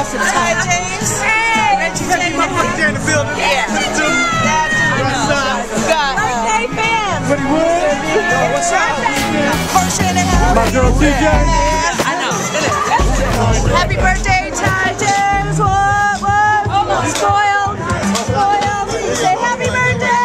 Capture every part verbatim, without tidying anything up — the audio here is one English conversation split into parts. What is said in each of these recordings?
Hi, James. Hey. Hey, my fucking there in the building. Yeah. Birthday fans. Pretty Wood. What's up? Portia in the house. My girl D J. I know. Happy birthday, Ty James. What? What? Spoiled. Spoiled. Say happy birthday.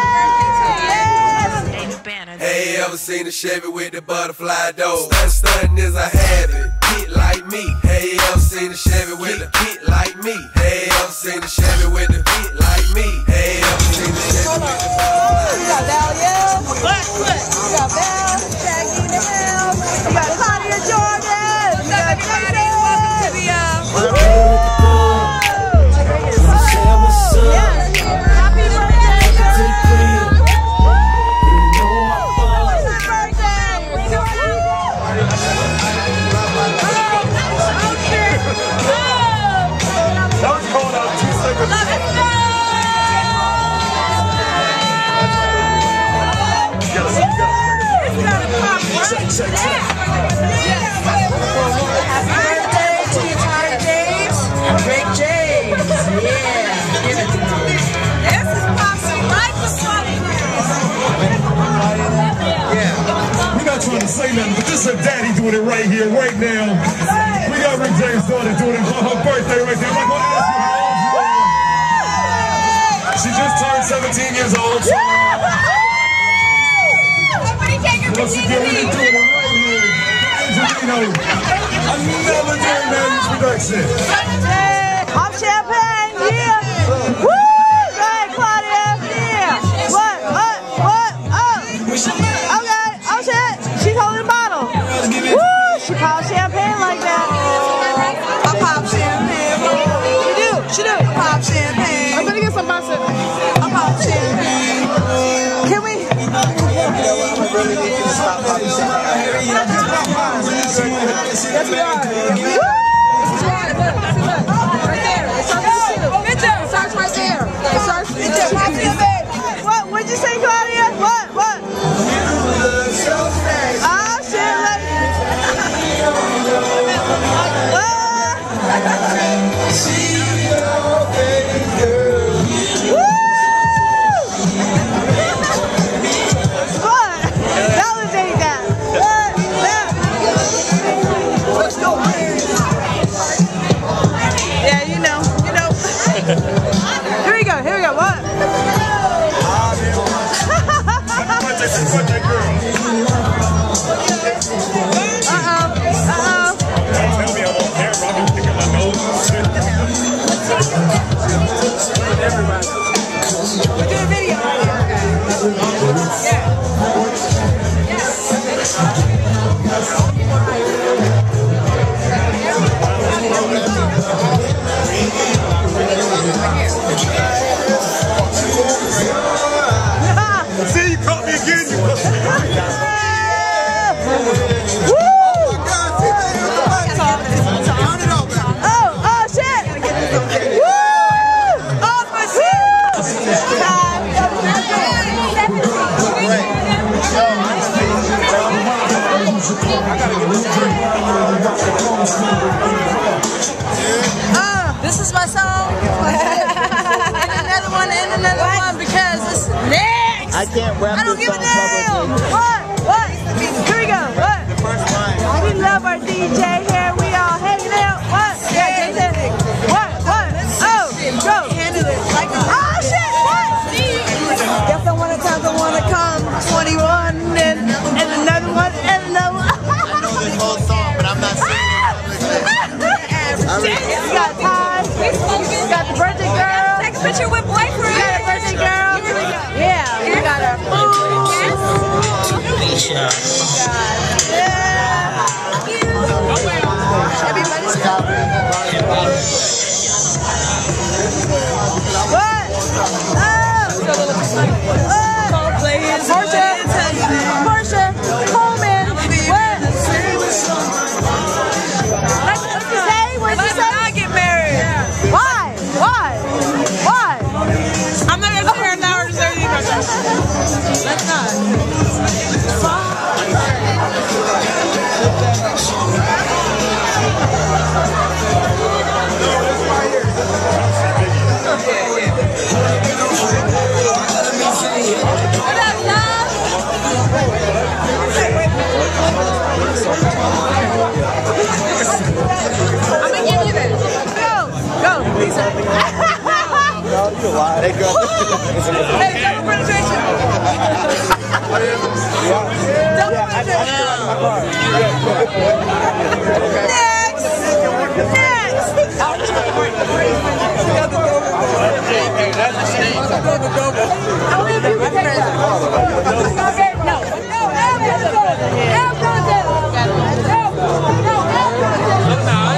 Hey, ever seen a Chevy with the butterfly door? Stunt stunting is a habit. Get like me. Hey, ever seen a Chevy with the get like me? Hey, ever seen a Chevy with the get like me? Hey, ever seen a Chevy with the butterfly door? We got Val, yeah. We got Val, Shaggy in the house. We got Claudia Jordan. We got Jason. Trying to say nothing, but this is her daddy doing it right here, right now. We got Rick James' daughter doing it on her birthday right there. I'm not gonna ask you how old you are. She just turned seventeen years old. So somebody take her once again, we're doing it right here. Angeleno, another day man introduction. Pop champagne, yeah. Woo! Go ahead, Claudia. Yeah. What? What? What? Oh. Okay. Oh shit. She's holding a bottle. Woo! She pops champagne like that. I pop champagne. She do. She do. I pop champagne. I'm gonna get some pop champagne. I pop champagne. Can we? You know what? I really need you to stop popping champagne. Yes, we are. Woo! Right there. It starts right there. It starts right there. It starts right there. What? What'd you say, Claudia? What? What? Oh shit! Like. What? Validate that. What? Let's go. Yeah, you know, you know. Here we go. Here we go. What? Uh-oh. Uh-oh. Tell me I'm on camera. I'm picking my nose. We're doing a video right here. Yeah. See, you caught me again. You This is my song. And another one, and another one, because it's next. I can't rap I don't this give a song damn. publicly. What? What? Here we go. What? The first line. We love our D J here. We all hanging out. What? Yeah, Jason. What? What? Oh, go. Handle it. Like oh shit. What? Guess I wanna time I wanna come. twenty-one and and another one and another one. I know this whole song, but I'm not singing it publicly. We got Ty. We got the birthday girl. Take a picture with boyfriend. We got a birthday girl. Yeah, we got our food. Alicia. Yeah. Everybody's coming. What? Oh. Portia. Portia. Coleman. What? What did you say? What did you say? I get married. Why? Why? Why? I'm not gonna sit here an hour to say anything. Let's not. Hey, girl. Hey, double penetration. Double penetration. Next. Next. How many people take that? No. No, Al goes down. Al goes down. No, no, Al goes down.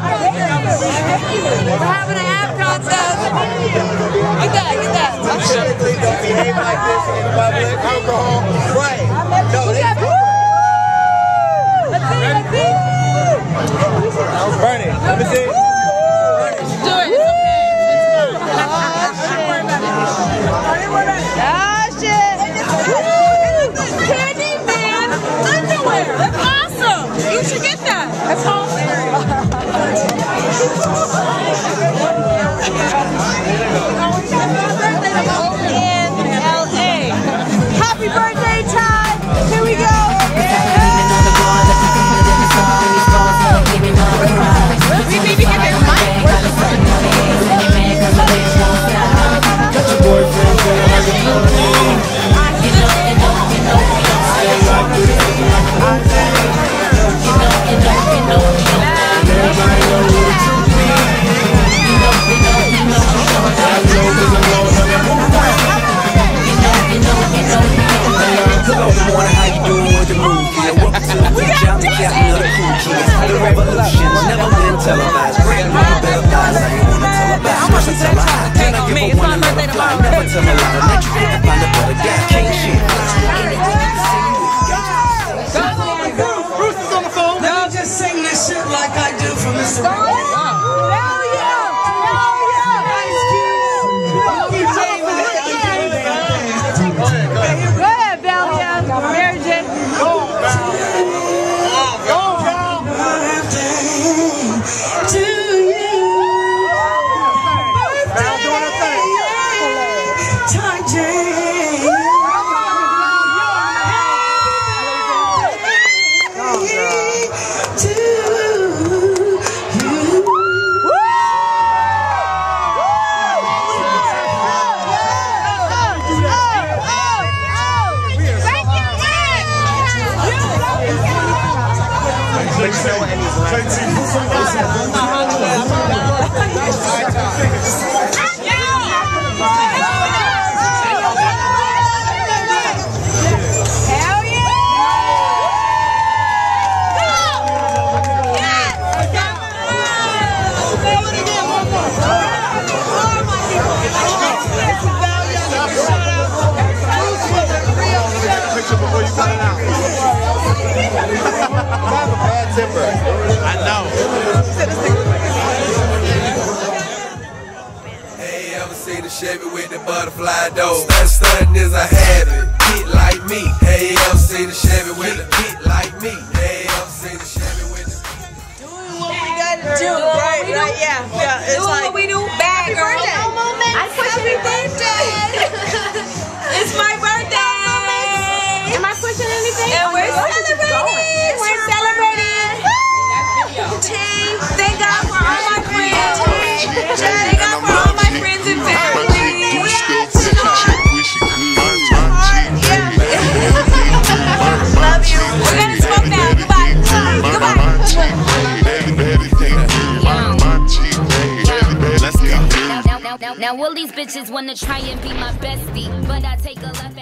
We're having an ab contest. Get that, get that. I'm sure they don't behave like this in public. Alcohol. Right. No, they Let's see, let's see. burn it. Let me see. Do it. It's okay. Ah, shit. Candy man underwear. That's awesome. You should get that. That's awesome. In L A. Happy birthday, Ty. Here we go. Maybe get their mic. Chevy with the butterfly door. That stunting is a habit. Get like me. Hey, ever seen a Chevy with a get like me? Hey, ever seen a Chevy with a doing what we gotta do, right? Right? Yeah, yeah. It's doing like what we do. Bad girl. No moment. I push anything. It's my birthday. Am I pushing anything? And we're celebrating. We're celebrating. Tea. Thank God for all my friends. Thank God for all my friends and family. Love you. We're gonna smoke now. Goodbye. Goodbye. Let's go. Now, now, now, now, will these bitches wanna try and be my bestie? But I take a lot.